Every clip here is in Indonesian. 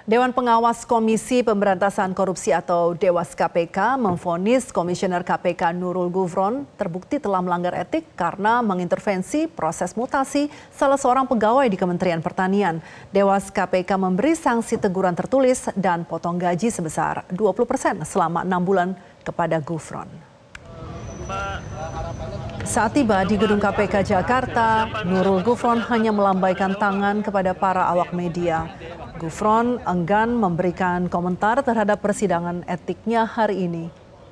Dewan Pengawas Komisi Pemberantasan Korupsi atau Dewas KPK memvonis Komisioner KPK Nurul Gufron terbukti telah melanggar etik karena mengintervensi proses mutasi salah seorang pegawai di Kementerian Pertanian. Dewas KPK memberi sanksi teguran tertulis dan potong gaji sebesar 20% selama 6 bulan kepada Gufron. Saat tiba di gedung KPK Jakarta, Nurul Gufron hanya melambaikan tangan kepada para awak media. Gufron enggan memberikan komentar terhadap persidangan etiknya hari ini.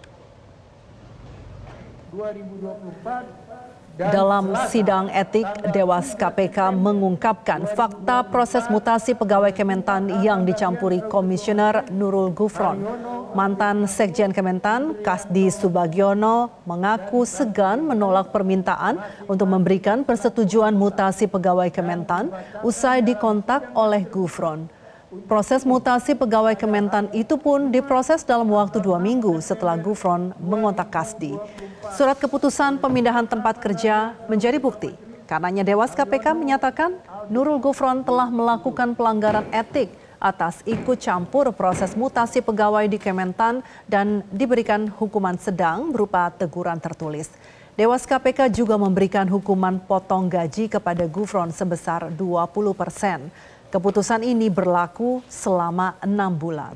Dalam sidang etik, Dewas KPK mengungkapkan fakta proses mutasi pegawai Kementan yang dicampuri Komisioner Nurul Gufron. Mantan Sekjen Kementan, Kasdi Subagiono, mengaku segan menolak permintaan untuk memberikan persetujuan mutasi pegawai Kementan usai dikontak oleh Gufron. Proses mutasi pegawai Kementan itu pun diproses dalam waktu 2 minggu setelah Gufron mengontak Kasdi. Surat keputusan pemindahan tempat kerja menjadi bukti. Karenanya Dewas KPK menyatakan Nurul Gufron telah melakukan pelanggaran etik atas ikut campur proses mutasi pegawai di Kementan dan diberikan hukuman sedang berupa teguran tertulis. Dewas KPK juga memberikan hukuman potong gaji kepada Gufron sebesar 20%. Keputusan ini berlaku selama 6 bulan.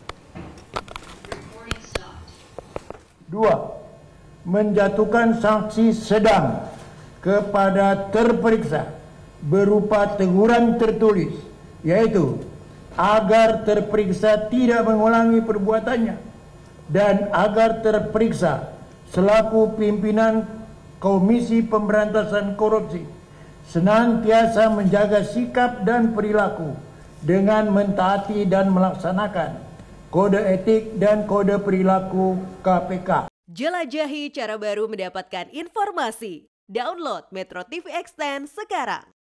2. Menjatuhkan sanksi sedang kepada terperiksa berupa teguran tertulis, yaitu agar terperiksa tidak mengulangi perbuatannya dan agar terperiksa selaku pimpinan Komisi Pemberantasan Korupsi senantiasa menjaga sikap dan perilaku dengan mentaati dan melaksanakan kode etik dan kode perilaku KPK. Jelajahi cara baru mendapatkan informasi. Download Metro TV Extend sekarang.